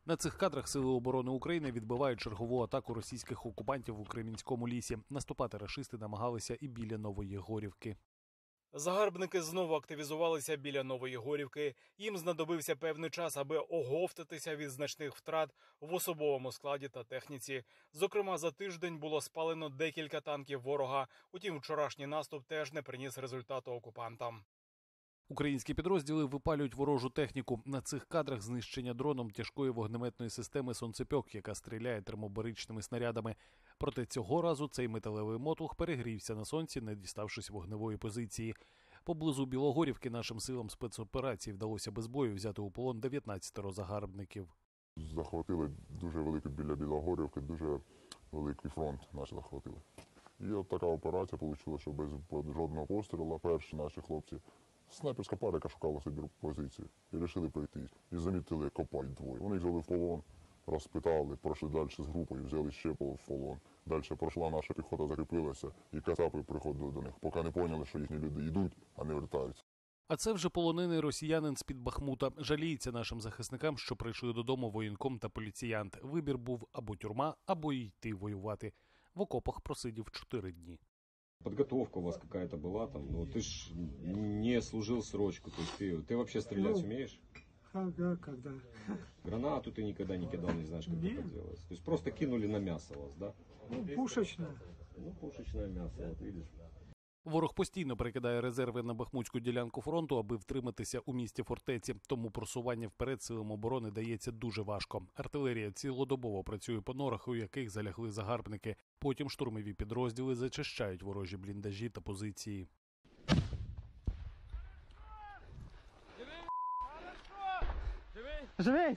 На цих кадрах Сили оборони України відбивають чергову атаку російських окупантів у Кремінському лісі. Наступати рашисти намагалися і біля Нової Горівки. Загарбники знову активізувалися біля Нової Горівки. Їм знадобився певний час, аби оговтатися від значних втрат в особовому складі та техніці. Зокрема, за тиждень було спалено декілька танків ворога. Утім, вчорашній наступ теж не приніс результату окупантам. Українські підрозділи випалюють ворожу техніку. На цих кадрах знищення дроном тяжкої вогнеметної системи «Сонцепьок», яка стріляє термобаричними снарядами. Проте цього разу цей металевий мотлух перегрівся на сонці, не діставшись вогневої позиції. Поблизу Білогорівки нашим силам спецоперації вдалося без бою взяти у полон 19 загарбників. Захватили дуже великий біля Білогорівки, дуже великий фронт наші захватили. І от така операція вийшла, що без жодного пострілу перші наші хлопці. Снайперська пара, яка шукала собі позицію, і вирішили прийти. І замітили, копають двоє. Вони їх взяли в полон, розпитали, пройшли далі з групою, взяли ще в полон. Далі пройшла наша піхота, закріпилася, і кацапи приходили до них, поки не поняли, що їхні люди йдуть, а не вертаються. А це вже полонений росіянин з-під Бахмута. Жаліється нашим захисникам, що прийшли додому воєнком та поліціянт. Вибір був або тюрма, або йти воювати. В окопах просидів 4 дні. Подготовка у вас какая-то была там, ну ты ж не служил срочку, то есть ты вообще стрелять умеешь? Ага, когда? Гранату ты никогда не кидал, не знаешь, как это делается. То есть просто кинули на мясо вас, да? Ну, пушечное. Ну, пушечное мясо, вот видишь. Ворог постійно перекидає резерви на бахмутську ділянку фронту, аби втриматися у місті фортеці. Тому просування вперед силам оборони дається дуже важко. Артилерія цілодобово працює по норах, у яких залягли загарбники. Потім штурмові підрозділи зачищають ворожі бліндажі та позиції. Живей!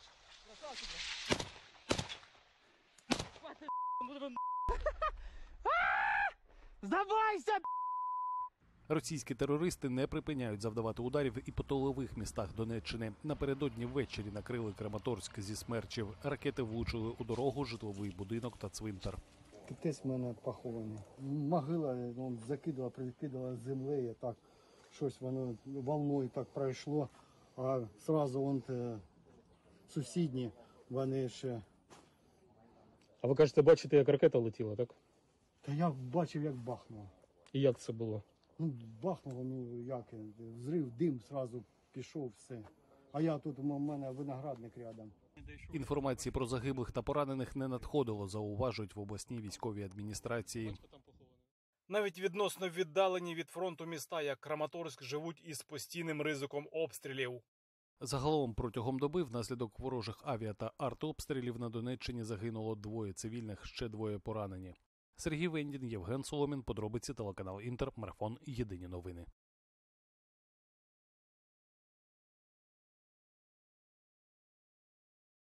Здавайся! Російські терористи не припиняють завдавати ударів і по тилових містах Донеччини. Напередодні ввечері накрили Краматорськ зі смерчів. Ракети влучили у дорогу, житловий будинок та цвинтар. Китець в мене похований. Могила закидала, прикидала з землею, так щось воно волною так пройшло, а одразу сусідні, вони ще... А ви кажете, бачите, як ракета летіла, так? Та я бачив, як бахнуло. І як це було? Ну, бахнуло, як, взрив, дим, одразу пішов, все. А я тут, у мене виноградник рядом. Інформації про загиблих та поранених не надходило, зауважують в обласній військовій адміністрації. Навіть відносно віддалені від фронту міста, як Краматорськ, живуть із постійним ризиком обстрілів. Загалом протягом доби внаслідок ворожих авіа- та артобстрілів на Донеччині загинуло 2 цивільних, ще 2 поранені. Сергій Вендін, Євген Соломін, подробиці, телеканал Інтер, Марафон, Єдині новини.